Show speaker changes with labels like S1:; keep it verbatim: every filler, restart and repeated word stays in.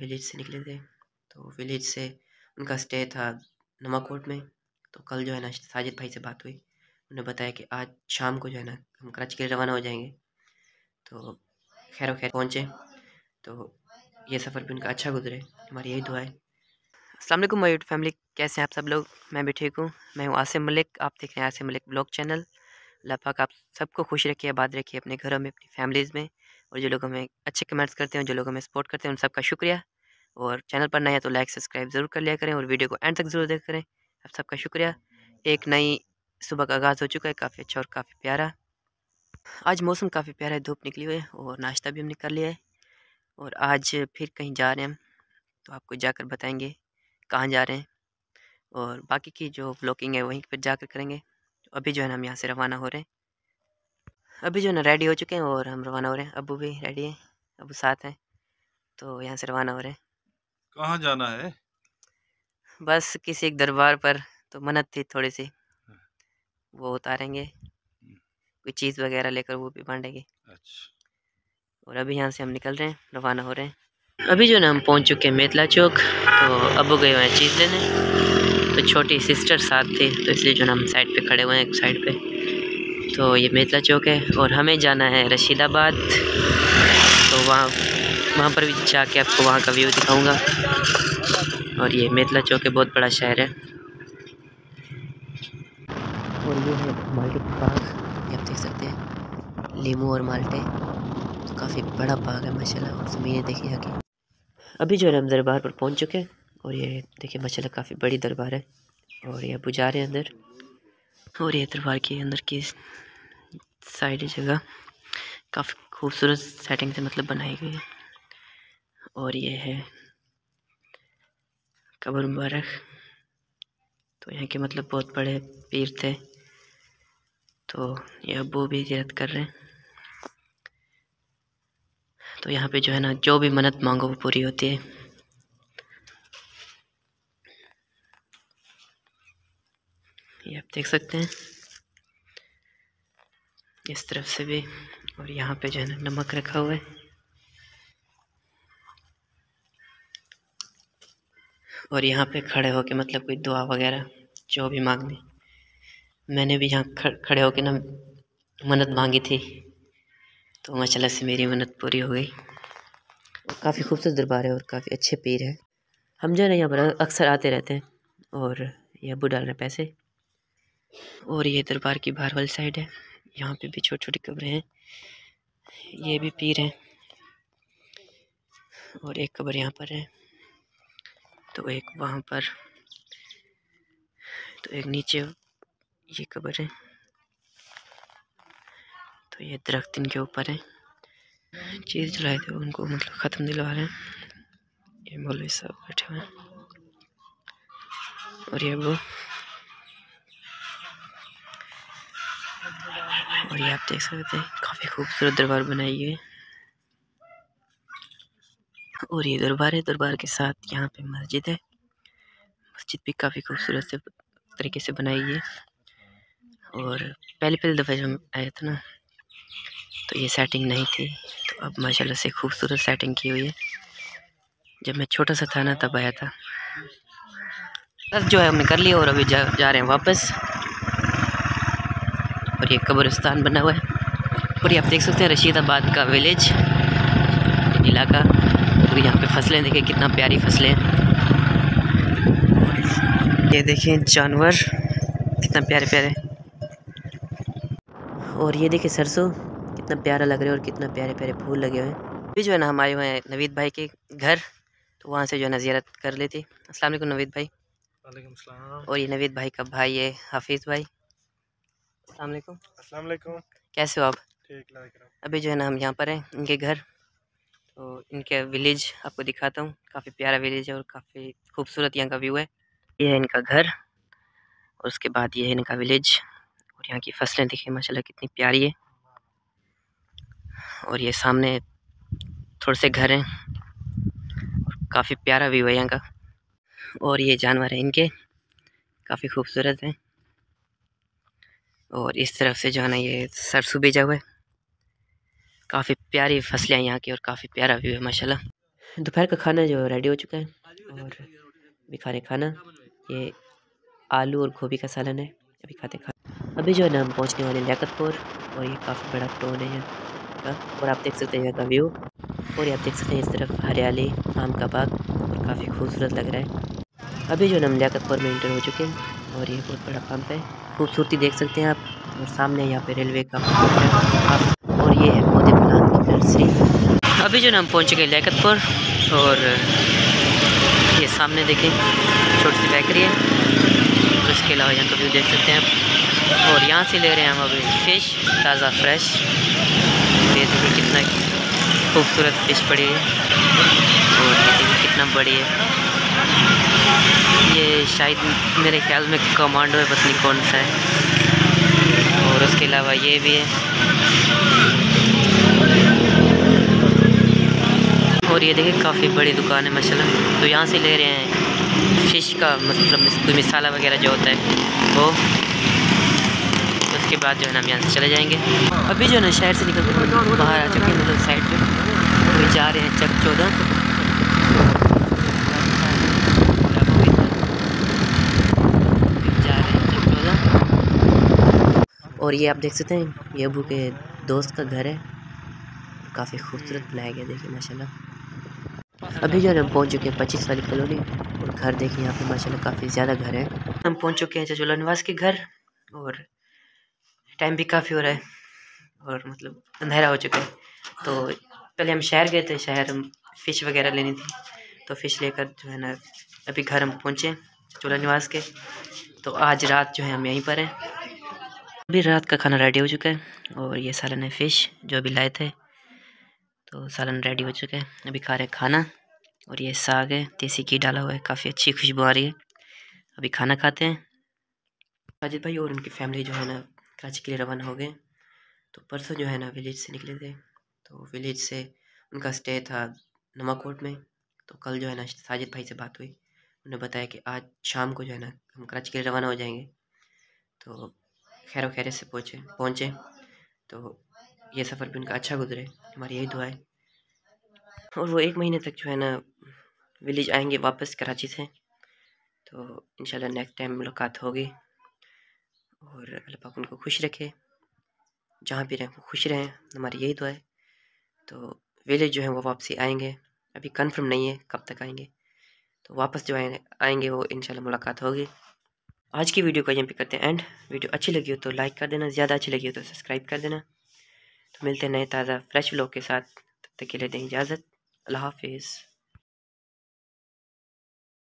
S1: Village से निकले थे। तो विलेज से उनका स्टे था नमाकोट में। तो कल जो है ना साजिद भाई से बात हुई, उन्होंने बताया कि आज शाम को जो है ना हम कराची के लिए रवाना हो जाएंगे। तो खैर खैर पहुँचे, तो ये सफ़र भी उनका अच्छा गुजरे, हमारी यही दुआ है। अस्सलाम वालेकुम माय यूट्यूब फैमिली, कैसे हैं आप सब लोग? मैं भी ठीक हूँ। मैं हूँ आसिम मलिक, आप देख रहे हैं आसिम मलिक ब्लॉग चैनल। अल्लाह पाक आप सबको खुश रखिए, आबाद रखिए अपने घरों में, अपनी फैमिलीज़ में। और जो लोग हमें अच्छे कमेंट्स करते हैं, जो लोग हमें सपोर्ट करते हैं, उन सबका शुक्रिया। और चैनल पर नए हैं तो लाइक सब्सक्राइब ज़रूर कर लिया करें और वीडियो को एंड तक ज़रूर देखा करें। आप सबका शुक्रिया। एक नई सुबह का आगाज़ हो चुका है, काफ़ी अच्छा और काफ़ी प्यारा। आज मौसम काफ़ी प्यारा है, धूप निकली हुई है और नाश्ता भी हमने कर लिया है। और आज फिर कहीं जा रहे हैं हम, तो आपको जाकर बताएंगे कहाँ जा रहे हैं। और बाकी की जो व्लॉगिंग है वहीं पर जाकर करेंगे। तो अभी जो है ना हम यहाँ से रवाना हो रहे हैं। अभी जो है ना रेडी हो चुके हैं और हम रवाना हो रहे हैं। अबू भी रेडी हैं, अबू साथ हैं, तो यहाँ से रवाना हो रहे हैं।
S2: कहाँ जाना है?
S1: बस किसी एक दरबार पर, तो मन्नत थी थोड़ी सी, वो उतारेंगे, कोई चीज़ वगैरह लेकर वो भी बांटेंगे।
S2: अच्छा।
S1: और अभी यहाँ से हम निकल रहे हैं, रवाना हो रहे हैं। अभी जो है ना हम पहुँच चुके हैं मेतला चौक। तो अबू गए हुए हैं चीज़ लेने, तो छोटी सिस्टर साथ थी, तो इसलिए जो ना हम साइड पे खड़े हुए हैं एक साइड पे। तो ये मेतला चौक है और हमें जाना है रशीदाबाद। तो वहाँ वहाँ पर भी जाके आपको वहाँ का व्यू दिखाऊंगा। और ये मेतला चौक है, बहुत बड़ा शहर है। और ये है माल्टे बाग, ये आप देख सकते हैं, लीमू और माल्टे। तो काफ़ी बड़ा बाग है माशाल्लाह। और ज़मीनें देखिए यहाँ की। अभी जो है हम दरबार पर पहुँच चुके हैं और ये देखिए माशाल्लाह काफ़ी बड़ी दरबार है। और ये अबू जा रहे हैं अंदर। और ये दरबार के अंदर की साइड जगह काफ़ी खूबसूरत सेटिंग से मतलब बनाई गई है। और ये है कब्र मुबारक। तो यहाँ के मतलब बहुत बड़े पीर थे, तो ये अबू भी जियारत कर रहे हैं। तो यहाँ पे जो है ना जो भी मन्नत मांगो वो पूरी होती है। ये आप देख सकते हैं इस तरफ से भी। और यहाँ पे जो है ना नमक रखा हुआ है। और यहाँ पे खड़े होके मतलब कोई दुआ वगैरह जो भी मांगनी, मैंने भी यहाँ खड़े होके ना मन्नत मांगी थी, तो माशाल्लाह से मेरी मन्नत पूरी हो गई। काफ़ी खूबसूरत दरबार है और काफ़ी अच्छे पीर है। हम जो है ना यहाँ पर अक्सर आते रहते हैं। और ये अबू डाल रहे पैसे। और ये दरबार की बाहर वाली साइड है, यहाँ पे भी छोटी छोटी कब्रें हैं, ये भी पीर हैं। और एक कब्र यहाँ पर है, तो एक वहाँ पर, तो एक नीचे ये कब्र है। तो ये दरख्त इनके ऊपर है, चीज़ जलाए थे उनको मतलब ख़त्म दिलवा रहे हैं। ये मौलवी साहब बैठे हुए हैं और ये वो। और ये आप देख सकते हैं काफ़ी खूबसूरत दरबार बनाई है। और ये दरबार है, दरबार के साथ यहाँ पे मस्जिद है। मस्जिद भी काफ़ी खूबसूरत से तरीके से बनाई है। और पहले पहले दफ़ा जब हम आए थे ना तो ये सेटिंग नहीं थी, तो अब माशाल्लाह से खूबसूरत सेटिंग की हुई है। जब मैं छोटा सा था ना तब आया था। बस जो है हमने कर लिया और अभी जा, जा रहे हैं वापस। और ये कब्रिस्तान बना हुआ है। और ये आप देख सकते हैं रशीदाबाद का विलेज इलाका। तो यहाँ पे फसलें देखिए कितना प्यारी फसलें हैं। ये देखिए जानवर कितना प्यारे प्यारे। और ये देखिए सरसों कितना प्यारा लग रहा है और कितना प्यारे प्यारे फूल लगे हुए हैं। अभी जो है ना हम आए हुए हैं नवीद भाई के घर, तो वहाँ से जो है ना ज़ियारत कर ली थी। अस्सलाम वालेकुम नवीद भाई।
S2: वालेकुम सलाम।
S1: और ये नवीद भाई का भाई है हाफिज़ भाई। अस्सलाम वालेकुम।
S2: अस्सलाम वालेकुम।
S1: कैसे हो आप?
S2: ठीक लग रहा।
S1: अभी जो है ना हम यहाँ पर हैं इनके घर, तो इनके विलेज आपको दिखाता हूँ। काफ़ी प्यारा विलेज है और काफ़ी खूबसूरत यहाँ का व्यू है। ये है इनका घर और उसके बाद ये है इनका विलेज। और यहाँ की फसलें देखिए माशाल्लाह कितनी प्यारी है। और ये सामने थोड़े से घर हैं और काफ़ी प्यारा व्यू है यहाँ का। और ये जानवर हैं इनके, काफ़ी खूबसूरत हैं। और इस तरफ से जो है ना ये सरसों बेचा हुआ है। काफ़ी प्यारी फसलें हैं यहाँ की और काफ़ी प्यारा व्यू है माशाल्लाह। दोपहर का खाना जो रेडी हो चुका है और अभी खा रहे खाना। ये आलू और गोभी का सालन है, अभी खाते खा अभी जो है ना हम पहुँचने वाले लियाकतपुर और ये काफ़ी बड़ा टाउन है यहाँ का। और आप देख सकते हैं यहाँ का व्यू, और ये आप देख सकते हैं इस तरफ हरियाली, आम का बाग, और काफ़ी खूबसूरत लग रहा है। अभी जो है ना हम लियाकतपुर में इंटर हो चुके हैं और ये बहुत बड़ा पंप है, खूबसूरती देख सकते हैं आप। और सामने यहाँ पे रेलवे का आप, और ये है पौधे प्लांट की नर्सरी। अभी जो ना हम पहुँच गए लियाकतपुर और ये सामने देखें छोटी सी बेकरी है, और इसके अलावा यहाँ का व्यू देख सकते हैं आप। और यहाँ से ले रहे हैं हम अभी फ़िश ताज़ा फ्रेश। ये देखिए कितना खूबसूरत फ़िश पड़ी है, और ये देखिए कितना बड़ी है। ये शायद मेरे ख्याल में कमांडो है, पता नहीं कौन सा है। और उसके अलावा ये भी है, और ये देखिए काफ़ी बड़ी दुकान है माशाल्लाह। तो यहाँ से ले रहे हैं फ़िश का मतलब कोई मसाला वगैरह जो होता है वो। उसके बाद जो है ना हम यहाँ से चले जाएंगे। अभी जो है ना शहर से निकल कर बाहर आ चुके हैं, मतलब साइड पे अभी जा रहे हैं चक चौदह। जा रहे हैं चक चौदह। और ये आप देख सकते हैं ये अबू के दोस्त का घर है, काफ़ी खूबसूरत बनाया गया, देखिए माशाल्लाह। अभी जो है हम पहुँच चुके हैं पच्चीस वाली कॉलोनी, और घर देखिए यहाँ पे माशाल्लाह काफ़ी ज़्यादा घर है। हम पहुँच चुके हैं चचोला निवास के घर, और टाइम भी काफ़ी हो रहा है और मतलब अंधेरा हो चुका है। तो पहले हम शहर गए थे, शहर हम फ़िश वगैरह लेनी थी, तो फ़िश लेकर जो है ना अभी घर हम पहुँचे चचोला निवास के। तो आज रात जो है हम यहीं पर हैं। अभी रात का खाना रेडी हो चुका है, और ये सालन है फ़िश जो अभी लाए थे, तो सालन रेडी हो चुका है, अभी खा रहे खाना। और ये साग है, देसी घी डाला हुआ है, काफ़ी अच्छी खुशबू आ रही है। अभी खाना खाते हैं। साजिद भाई और उनकी फैमिली जो है ना कराची के लिए रवाना हो गए। तो परसों जो है ना विलेज से निकले थे, तो विलेज से उनका स्टे था नमाकोट में। तो कल जो है ना साजिद भाई से बात हुई, उन्हें बताया कि आज शाम को जो है ना हम कराची के लिए रवाना हो जाएंगे। तो खैर खैरियत से पहुँचे पहुँचे तो ये सफ़र भी उनका अच्छा गुजरे, हमारी यही दुआ है। और वो एक महीने तक जो है ना विलेज आएंगे वापस कराची से, तो इंशाल्लाह नेक्स्ट टाइम मुलाकात होगी। और अल्लाह पाक उनको खुश रखे, जहाँ भी रहें वो खुश रहें, हमारी यही दुआ है। तो विलेज जो है वो वापसी आएंगे, अभी कंफर्म नहीं है कब तक आएंगे, तो वापस जो आए आएंगे वो इंशाल्लाह मुलाकात होगी। आज की वीडियो को यहीं पे करते हैं एंड। वीडियो अच्छी लगी हो तो लाइक कर देना, ज़्यादा अच्छी लगी हो तो सब्सक्राइब कर देना। तो मिलते हैं नए ताज़ा फ्रेश व्लॉग के साथ, तब तक के लिए दें इजाज़त। अल्लाह हाफिज़।